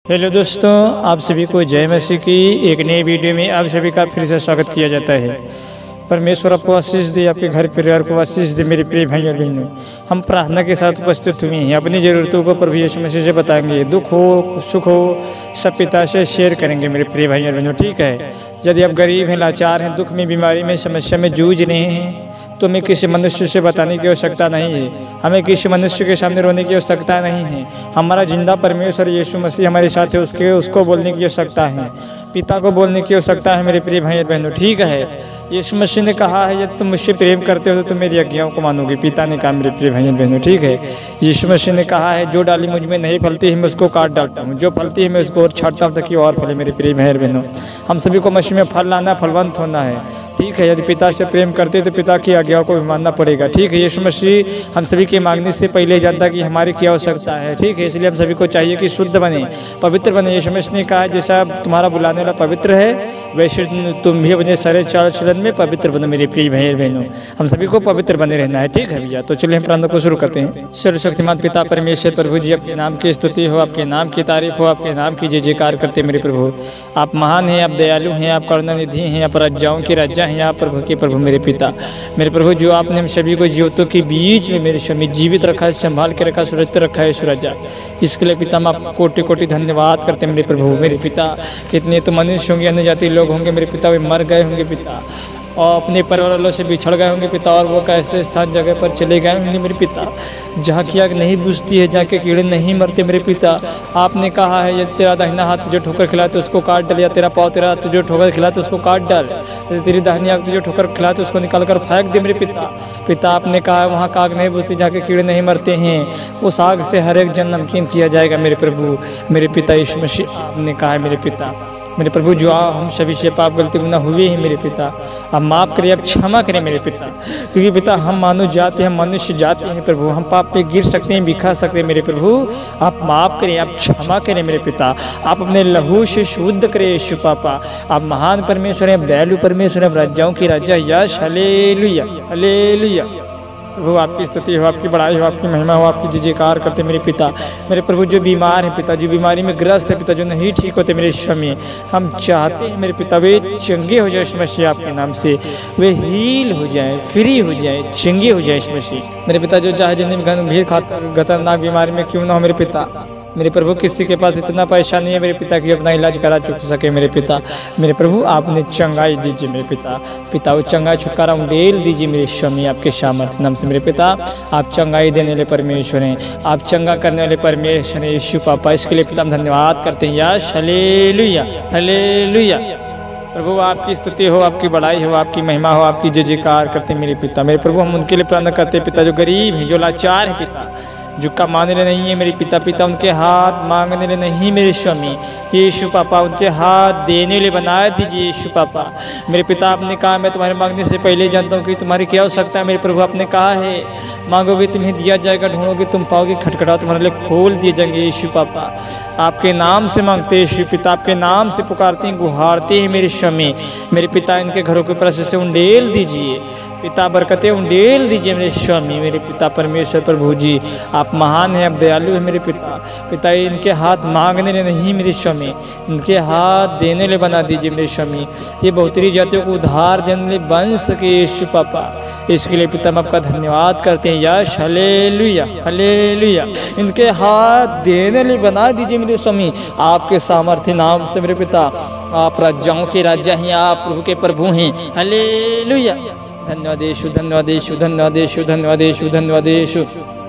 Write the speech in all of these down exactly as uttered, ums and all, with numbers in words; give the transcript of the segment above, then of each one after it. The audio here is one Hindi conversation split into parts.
हेलो दोस्तों, आप सभी को जय मसीह की एक नई वीडियो में आप सभी का फिर से स्वागत किया जाता है। परमेश्वर आपको आशीष दे, आपके घर परिवार को आशीष दे। मेरे प्रिय भाई और बहनों, हम प्रार्थना के साथ उपस्थित हुए हैं। अपनी ज़रूरतों को प्रभु यीशु मसीह से बताएंगे। दुख हो सुख हो सब पिता से शेयर करेंगे मेरे प्रिय भाई और बहनों, ठीक है। यदि आप गरीब हैं, लाचार हैं, दुख में, बीमारी में, समस्या में जूझ रहे हैं, तो हमें किसी मनुष्य से बताने की आवश्यकता नहीं है। हमें किसी मनुष्य के सामने रोने की आवश्यकता नहीं है। हमारा जिंदा परमेश्वर यीशु मसीह हमारे साथ है, उसके उसको बोलने की आवश्यकता है, पिता को बोलने की आवश्यकता है मेरे प्रिय भाई और बहनों, ठीक है। यीशु मसीह ने कहा है, यदि तुम मुझसे प्रेम करते हो तो तुम मेरी आज्ञाओं को मानोगे। पिता ने कहा मेरे प्रिय भाई और बहनों, ठीक है। यीशु मसीह ने कहा है, जो डाली मुझ में नहीं फलती है मैं उसको काट डालता हूँ, जो फलती है मैं उसको और छाटता हूँ ताकि और फले। मेरे प्रिय भाई और बहनों, हम सभी को मसीह में फल लाना, फलवंत होना है, ठीक है। यदि पिता से प्रेम करते तो पिता की आज्ञाओं को भी मानना पड़ेगा, ठीक है। यीशु मसीह हम सभी के मांगने से पहले जानता कि हमारी क्या आवश्यकता है, ठीक है। इसलिए हम सभी को चाहिए कि शुद्ध बने, पवित्र बने। यीशु मसीह ने कहा, जैसा तुम्हारा बुलाने वाला पवित्र है वैसे तुम भी अपने सारे चाल चलन में पवित्र बनो। मेरे प्रिय भाई बहनों, हम सभी को पवित्र बने रहना है, ठीक है भैया। तो चलिए हम प्रार्थना को शुरू करते हैं। सर्वशक्तिमान पिता परमेश्वर प्रभु जी, आपके नाम की स्तुति हो, आपके नाम की तारीफ हो, आपके नाम की जय जयकार करते मेरे प्रभु। आप महान हैं, आप दयालु हैं, आप करुणानिधि हैं, आप राजाओं के राजा हैं, आप प्रभु के प्रभु मेरे पिता। मेरे प्रभु, जो आपने हम सभी को जीवतों के बीच में मेरे स्वामी जीवित रखा है, संभाल के रखा, सुरक्षित रखा है सुराजा, इसके लिए पिता हम आपको कोटि कोटि धन्यवाद करते हैं मेरे प्रभु मेरे पिता। कितने तो मनुष्य होंगे, अन्य जाति लोग होंगे मेरे पिता, वे मर गए होंगे पिता, और अपने परिवार वालों से बिछड़ गए होंगे पिता, और वो कैसे स्थान जगह पर चले गए होंगे मेरे पिता, जहाँ की आग नहीं बुझती है, जहाँ के कीड़े नहीं मरते मेरे पिता। आपने कहा है, यदि तेरा दाहिना हाथ तुझे ठोकर खिलाए तो उसको काट डाल, या तेरा पाँव तेरा तुझे ठोकर खिलाए तो उसको काट डाल, यदि तेरी दाहिनी आग तुझे ठोकर खिलाए तो उसको निकाल कर फेंक दे मेरे पिता। पिता आपने कहा है, वहाँ का आग नहीं बुझती, जहाँ के कीड़े नहीं मरते हैं, उस आग से हर एक जन नमकीन किया जाएगा मेरे प्रभु मेरे पिता यीशु मसीह। आपने कहा है मेरे पिता मेरे प्रभु, जो हम सभी से पाप गलती गुनाह हुए हैं मेरे पिता, आप माफ़ करें, आप क्षमा करें मेरे पिता, क्योंकि पिता हम मानव जाति हैं, मनुष्य जाति हैं प्रभु, हम पाप पे गिर सकते हैं, बिखा सकते हैं मेरे प्रभु। आप माफ़ करें, आप क्षमा करें मेरे पिता, आप अपने लहू से शुद्ध करें यीशु पापा। आप महान परमेश्वर हैं, दयालु परमेश्वर हैं, राजाओं की राजा। यश हालेलुया हालेलुया। प्रभु आपकी स्तुति हो, आपकी बड़ाई हो, आपकी महिमा हो, आपकी जय जयकार करते मेरे पिता। मेरे प्रभु, जो बीमार हैं पिता, जो बीमारी में ग्रस्त है पिता, जो नहीं ठीक होते मेरे स्वामी, हम चाहते हैं मेरे पिता वे चंगे हो जाए इस मसीह आपके नाम से, वे हील हो जाए, फ्री हो जाए, चंगे हो जाए इस मसीह मेरे पिता। जो चाहे जितनी गंभीर खतरनाक बीमारी में क्यों ना हो मेरे पिता, मेरे प्रभु किसी के पास इतना पैसा नहीं है मेरे पिता कि अपना इलाज करा चुक सके मेरे पिता। मेरे प्रभु आपने चंगाई दीजिए मेरे पिता, पिता वो चंगाई छुटकारा उंडेल दीजिए मेरे स्वामी आपके सामर्थ्य नाम से मेरे पिता। आप चंगाई देने वाले परमेश्वर हैं, आप चंगा करने वाले परमेश्वर हैं यीशु पापा, इसके लिए पिता हम धन्यवाद करते हैं। Yes hallelujah hallelujah. प्रभु आपकी स्तुति हो, आपकी बड़ाई हो, आपकी महिमा हो, आपकी जय जयकार करते हैं मेरे पिता। मेरे प्रभु हम उनके लिए प्रार्थना करते हैं पिता, जो गरीब हैं, जो लाचार हैं पिता, जो कमाने लिए नहीं है मेरे पिता, पिता उनके हाथ मांगने लिए नहीं मेरे स्वामी यीशु पापा, उनके हाथ देने लिए बना दीजिए यीशु पापा मेरे पिता। आपने कहा, मैं तुम्हारे मांगने से पहले जानता हूँ कि तुम्हारी क्या आवश्यकता है मेरे प्रभु। आपने कहा है, मांगोगे तुम्हें दिया जाएगा, ढूंढोगे तुम पाओगे, खटखटाओ तुम्हारे लिए खोल दिए जाएंगे यीशु पापा। आपके नाम से मांगते हैं यीशु पिता, आपके नाम से पुकारते हैं, गुहारते हैं मेरे स्वामी मेरे पिता। इनके घरों के ऊपर से उंडेल दीजिए पिता, बरकतें उंडेल दीजिए मेरे स्वामी मेरे पिता परमेश्वर प्रभु जी। आप महान हैं, आप दयालु हैं मेरे पिता। पिता इनके हाथ मांगने लिए नहीं मेरे स्वामी, इनके हाथ देने लिए बना दीजिए मेरे स्वामी। ये बहुतरी जातियों को उद्धार देने लिए बन सके यीशु पापा, इसके लिए पिता हम आपका धन्यवाद करते हैं। Yes hallelujah hallelujah. इनके हाथ देने लिए बना दीजिए मेरे स्वामी आपके सामर्थ्य नाम से मेरे पिता। आप राजाओं के राजा हैं, आप प्रभु के प्रभु हैं। हालेलुया। धन्यवाद यीशु, धन्यवाद यीशु, धन्यवाद यीशु, धन्यवाद यीशु, धन्यवाद यीशु।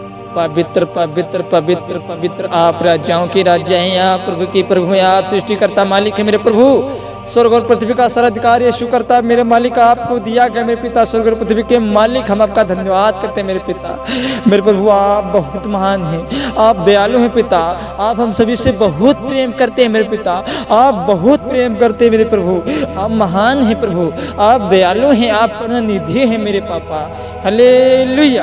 पवित्र पवित्र पवित्र पवित्र आप राजाओं के राजा हैं, आप प्रभु के प्रभु हैं, आप सृष्टिकर्ता मालिक है मेरे प्रभु। स्वर्ग और पृथ्वी का सारा अधिकार यीशु करता मेरे मालिक आपको दिया गया मेरे पिता। स्वर्ग और पृथ्वी के मालिक हम आपका धन्यवाद करते हैं मेरे पिता। मेरे प्रभु आप बहुत महान हैं, आप दयालु हैं पिता, आप हम सभी से बहुत प्रेम करते हैं मेरे पिता, आप बहुत प्रेम करते हैं मेरे प्रभु। आप महान हैं प्रभु, आप दयालु हैं, आप करुणानिधि हैं मेरे पापा। हालेलुया।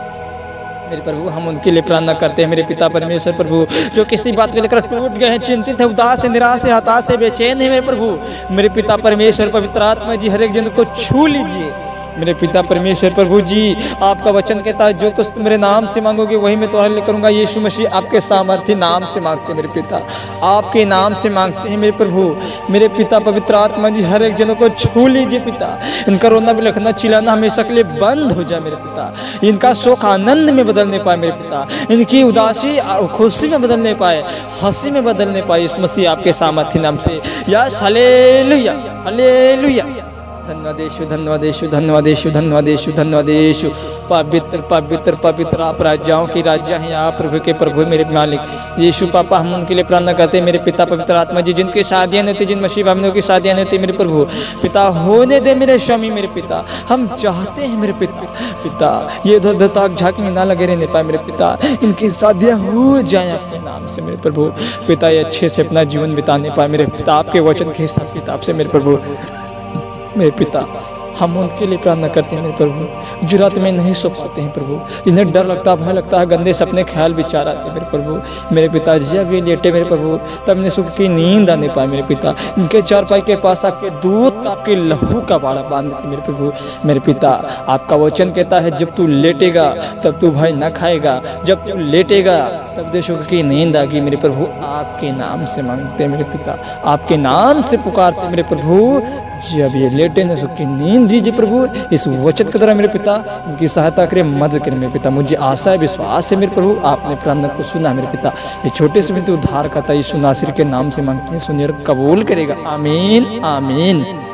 मेरे प्रभु हम उनके लिए प्रार्थना करते हैं मेरे पिता परमेश्वर प्रभु, जो किसी बात को लेकर टूट गए हैं, चिंतित है, उदास है, निराश है, हताश है, बेचैन है मेरे प्रभु। मेरे पिता परमेश्वर पवित्र आत्मा जी हर एक जन को छू लीजिए मेरे पिता परमेश्वर प्रभु जी, आपका वचन कहता है जो कुछ तुम मेरे नाम से मांगोगे वही मैं तुम्हारे लिए करूँगा। यीशु मसीह आपके सामर्थ्य नाम से मांगते हैं मेरे पिता, आपके नाम से मांगते हैं मेरे प्रभु। मेरे पिता पवित्र आत्मा जी हर एक जनों को छू लीजिए पिता, इनका रोना बिलखना चिल्लाना हमेशा के लिए बंद हो जाए मेरे पिता, इनका शोक आनंद में बदलने पाए मेरे पिता, इनकी उदासी खुशी में बदलने पाए, हंसी में बदलने पाए यीशु मसीह आपके सामर्थ्य नाम से। Yes hallelujah hallelujah. धन्यवाद यीशु धन्यवाद यीशु धन्यवाद यीशु धन्यवाद यीशु धन्यवाद यीशु। पवित्र पवित्र पवित्र आप राजाओं की राजा हैं, आप प्रभु के प्रभु मेरे मालिक यीशु पापा। हम उनके लिए प्रार्थना करते हैं मेरे पिता पवित्र आत्मा जी, जिनकी शादियाँ नहीं होती, जिन मसीह भाइयों की शादियाँ नहीं होती मेरे प्रभु पिता, होने दे मेरे स्वामी मेरे पिता। हम चाहते हैं मेरे पिता पिता ये इधर ताक झाँक में ना लगे रहने पाए मेरे पिता, इनकी शादियाँ हो जाए आपके नाम से मेरे प्रभु पिता, ये अच्छे से अपना जीवन बिताने पाए मेरे पिता, आपके वचन के हिसाब किताब से मेरे प्रभु मेरे पिता। हम उनके लिए प्रार्थना करते हैं मेरे प्रभु जो रात में नहीं सो पाते हैं प्रभु, जिन्हें डर लगता भय लगता है, गंदे सपने ख्याल विचार आते हैं मेरे प्रभु मेरे पिता। जब ये लेटे मेरे प्रभु तब इन्हें सुख की नींद आने पाए मेरे पिता, इनके चारपाई के पास आपके दूध आपके लहू का बाड़ा बांध के मेरे प्रभु मेरे पिता। आपका वचन कहता है जब तू लेटेगा तब तू भय न खाएगा, जब तू लेटेगा तब दे सुख की नींद आएगी मेरे प्रभु। आपके नाम से मांगते मेरे पिता, आपके नाम से पुकारते मेरे प्रभु, जब ये लेटे न सुख की नींद दीजिए प्रभु। इस वचन के द्वारा मेरे पिता उनकी सहायता करें, मदद करें मेरे पिता। मुझे आशा है विश्वास है मेरे प्रभु आपने प्रार्थना को सुना मेरे पिता। ये छोटे से बिल्कुल उद्धार करता यीशु नासरी के नाम से मांगते हैं, सुनिए और कबूल करेगा। आमीन आमीन।